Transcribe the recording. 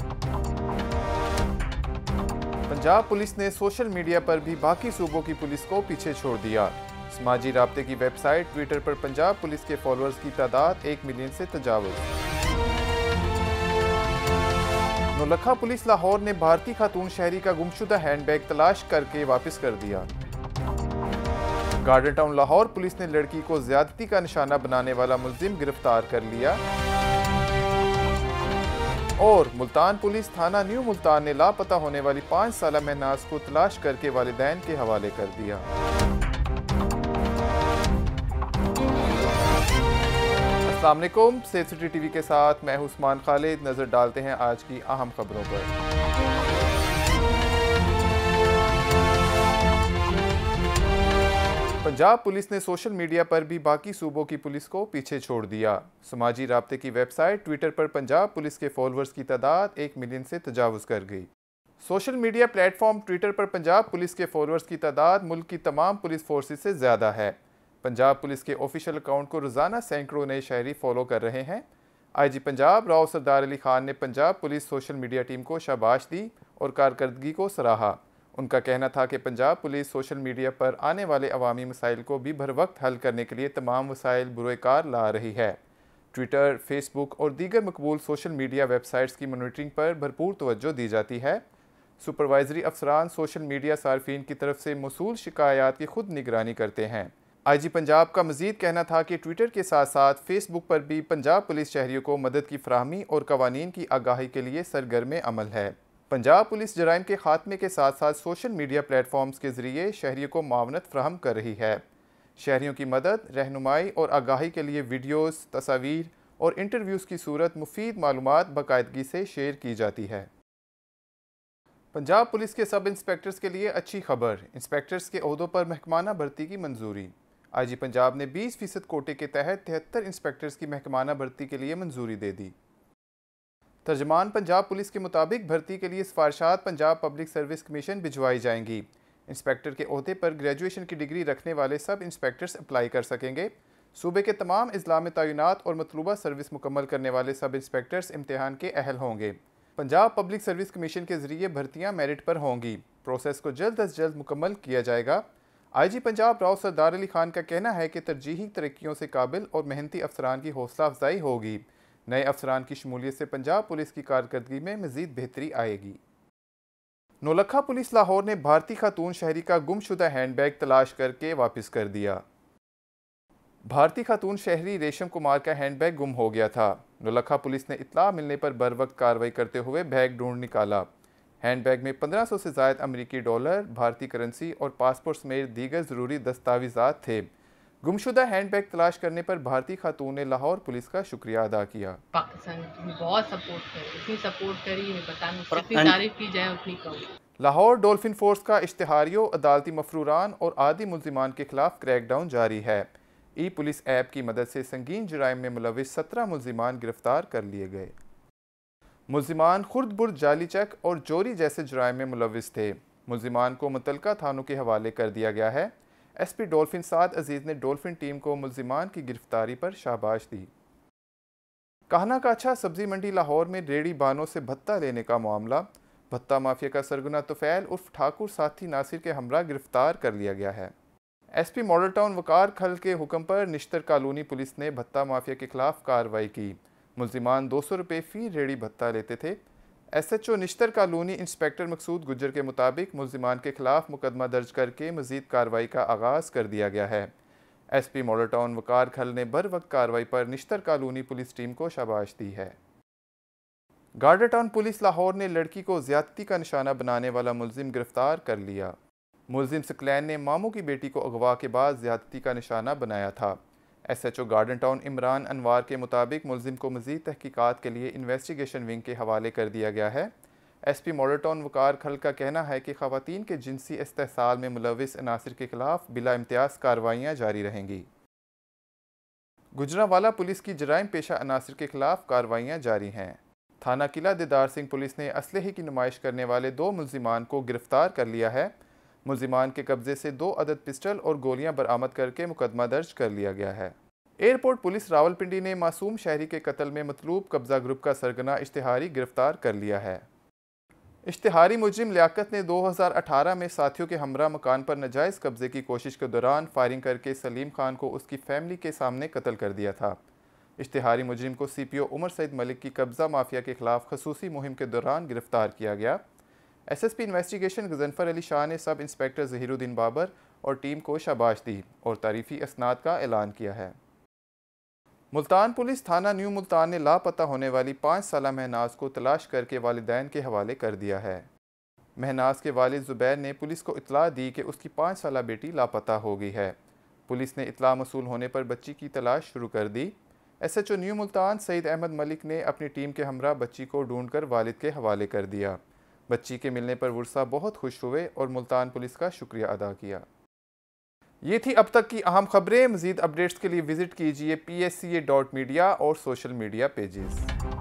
Punjab police ने social media पर भी बाकी सूबों की पुलिस को पीछे छोड़ दिया। समाजी राब्ते की वेबसाइट ट्विटर पर पंजाब पुलिस के फॉलोअर्स की तादाद 1 मिलियन से तजावुज़। नौलखा पुलिस लाहौर ने भारतीय खातून शहरी का गुमशुदा हैंडबैग तलाश करके वापस कर दिया। गार्डन टाउन लाहौर पुलिस ने लड़की को ज्यादती का निशाना बनाने वाला मुलजिम गिरफ्तार कर लिया। और मुल्तान पुलिस थाना न्यू मुल्तान ने लापता होने वाली 5 साला महनाज को तलाश करके वालिदैन के हवाले कर दिया। अस्सलाम वालेकुम, सेफ सिटी टीवी के साथ मैं उस्मान खालिद। नजर डालते हैं आज की अहम खबरों पर। पंजाब पुलिस ने सोशल मीडिया पर भी बाकी सूबों की पुलिस को पीछे छोड़ दिया। समाजी राब्ते की वेबसाइट ट्विटर पर पंजाब पुलिस के फॉलोअर्स की तादाद 1 मिलियन से तजावुज़ कर गई। सोशल मीडिया प्लेटफॉर्म ट्विटर पर पंजाब पुलिस के फॉलोअर्स की तादाद मुल्क की तमाम पुलिस फोर्सेस से ज़्यादा है। पंजाब पुलिस के ऑफिशियल अकाउंट को रोज़ाना सैकड़ों नए शहरी फॉलो कर रहे हैं। IG पंजाब राव सरदार अली खान ने Punjab police social media team को शाबाश दी और कारकर्दगी को सराहा। उनका कहना था कि पंजाब पुलिस सोशल मीडिया पर आने वाले अवामी मसाइल को भी बर वक्त हल करने के लिए तमाम वसाइल बुरोकार ला रही है। ट्विटर, फेसबुक और दीगर मकबूल सोशल मीडिया वेबसाइट्स की मॉनिटरिंग पर भरपूर तवज्जो दी जाती है। सुपरवाइजरी अफसरान सोशल मीडिया सार्फिन की तरफ से मौसूल शिकायत की खुद निगरानी करते हैं। IG पंजाब का मजीद कहना था कि ट्विटर के साथ साथ फेसबुक पर भी पंजाब पुलिस शहरियों को मदद की फराहमी और कवानीन की आगाही के लिए सरगर्म अमल है। पंजाब पुलिस जराइम के खात्मे के साथ साथ सोशल मीडिया प्लेटफॉर्म्स के ज़रिए शहरियों को मावनत फ्राहम कर रही है। शहरियों की मदद, रहनुमाई और आगाही के लिए वीडियोज़, तस्वीर और इंटरव्यूज़ की सूरत मुफीद मालूमात बाकायदगी से शेयर की जाती है। पंजाब पुलिस के सब इंस्पेक्टर्स के लिए अच्छी खबर। इंस्पेक्टर्स के ओहदों पर महकमाना भर्ती की मंजूरी। IG पंजाब ने 20% कोटे के तहत 73 इंस्पेक्टर्स की महकमाना भर्ती के लिए मंजूरी दे दी। तर्जमान पंजाब पुलिस के मुताबिक भर्ती के लिए सिफारिशात पंजाब पब्लिक सर्विस कमीशन भिजवाई जाएंगी। इंस्पेक्टर के ओहदे पर ग्रेजुएशन की डिग्री रखने वाले सब इंस्पेक्टर्स अप्लाई कर सकेंगे। सूबे के तमाम अजला में तैनात और मतलूबा सर्विस मुकम्मल करने वाले सब इंस्पेक्टर्स इम्तिहान के अहल होंगे। पंजाब पब्लिक सर्विस कमीशन के जरिए भर्तियाँ मेरिट पर होंगी। प्रोसेस को जल्द अज जल्द मुकम्मल किया जाएगा। IG पंजाब राव सरदार अली खान का कहना है कि तरजीही तरक्कियों से काबिल और मेहनती अफसरान की हौसला अफजाई होगी। नए अफसरान की शमूलियत से पंजाब पुलिस की कारकर्दगी में मजीद बेहतरी आएगी। नौलखा पुलिस लाहौर ने भारतीय खातून शहरी का गुमशुदा हैंडबैग तलाश करके वापस कर दिया। भारतीय खातून शहरी रेशम कुमार का हैंडबैग गुम हो गया था। नौलखा पुलिस ने इत्तला मिलने पर बर वक्त कार्रवाई करते हुए बैग ढूंढ निकाला। हैंडबैग में 1500 से ज़ायद अमरीकी डॉलर, भारतीय करेंसी और पासपोर्ट समेत दीगर ज़रूरी दस्तावेज़ात थे। गुमशुदा हैंडबैग तलाश करने पर भारतीय खातून ने लाहौर पुलिस का शुक्रिया अदा किया। पाकिस्तान की बहुत सपोर्ट करी, इतनी सपोर्ट करी है पता नहीं, जितनी तारीफ की जाए उतनी कम। लाहौर डॉल्फिन फोर्स का इश्तिहारियों, अदालती मफरूरान और आदि मुल्जिमान के खिलाफ क्रैकडाउन जारी है। पुलिस ऐप की मदद से संगीन जराइम में मुलविस 17 मुल्जिमान गिरफ्तार कर लिए गए। मुल्जिमान खुर्द-बुर्द, जाली चेक और चोरी जैसे जराइम में मुलविस थे। मुल्जिमान को मुतलका थानों के हवाले कर दिया गया है। SP डॉल्फिन साद अजीज़ ने डॉल्फिन टीम को मुल्जिमान की गिरफ्तारी पर शाबाश दी। कहना का अच्छा सब्जी मंडी लाहौर में रेडी बानों से भत्ता लेने का मामला। भत्ता माफिया का सरगना तुफैल उर्फ ठाकुर साथी नासिर के हमरा गिरफ्तार कर लिया गया है। SP मॉडल टाउन वकार खल के हुक्म पर निश्तर कॉलोनी पुलिस ने भत्ता माफिया के खिलाफ कार्रवाई की। मुल्जिमान 200 रुपये फ़ी रेडी भत्ता लेते थे। SHO Nishtar Colony inspector Maqsood Gujjar के मुताबिक मुल्जिमान के खिलाफ मुकदमा दर्ज करके मजीद कार्रवाई का आगाज़ कर दिया गया है। SP मॉडल टाउन वकार खल ने बर वक्त कार्रवाई पर निश्तर कॉलोनी पुलिस टीम को शाबाश दी है। गार्डन टाउन पुलिस लाहौर ने लड़की को ज्यादती का निशाना बनाने वाला मुल्जिम गिरफ्तार कर लिया। मुल्जिम सकलैन ने मामू की बेटी को अगवा के बाद ज्यादती का निशाना बनाया था। SHO Garden Town Imran Anwar के मुताबिक मुल्जिम को मजीद तहकीकात के लिए इन्वेस्टिगेशन विंग के हवाले कर दिया गया है। SP मॉडल टाउन वकार खल का कहना है कि ख़वातीन के जिनसी इस्तेहसाल में मुलविस अनासिर के खिलाफ बिला इम्तियाज़ कार्रवाइयाँ जारी रहेंगी। गुजरांवाला पुलिस की जराइम पेशा अनासिर के खिलाफ कार्रवाइयाँ जारी हैं। थाना किला दीदार सिंह पुलिस ने असलहे की नुमाइश करने वाले 2 मुल्जिमान को गिरफ्तार कर लिया है। मुल्जिमान के कब्जे से 2 अदद पिस्टल और गोलियां बरामद करके मुकदमा दर्ज कर लिया गया है। एयरपोर्ट पुलिस रावलपिंडी ने मासूम शहरी के कत्ल में मतलूब कब्जा ग्रुप का सरगना इश्तिहारी गिरफ्तार कर लिया है। इश्तिहारी मुजरिम लियाकत ने 2018 में साथियों के हमरा मकान पर नाजायज़ कब्जे की कोशिश के दौरान फायरिंग करके सलीम खान को उसकी फैमिली के सामने कत्ल कर दिया था। इश्तिहारी मुजरिम को CPO उमर सईद मलिक की कब्जा माफिया के खिलाफ खसूसी मुहिम के दौरान गिरफ्तार किया गया। SSP इन्वेस्टिगेशन गजनफर अली शाह ने सब इंस्पेक्टर ज़हीरुद्दीन बाबर और टीम को शाबाश दी और तारीफी असनाद का ऐलान किया है। मुल्तान पुलिस थाना न्यू मुल्तान ने लापता होने वाली 5 साला महनाज को तलाश करके वालिदैन के हवाले कर दिया है। महनाज के वालिद ज़ुबैर ने पुलिस को इत्तला दी कि उसकी 5 साला बेटी लापता हो गई है। पुलिस ने इत्तला मसूल होने पर बच्ची की तलाश शुरू कर दी। SHO न्यू मुल्तान सईद अहमद मलिक ने अपनी टीम के हमरा बच्ची को ढूंढकर वालिद के हवाले कर दिया। बच्ची के मिलने पर वुरसा बहुत खुश हुए और मुल्तान पुलिस का शुक्रिया अदा किया। ये थी अब तक की अहम खबरें। मज़ीद अपडेट्स के लिए विजिट कीजिए psca.media और सोशल मीडिया पेजेस।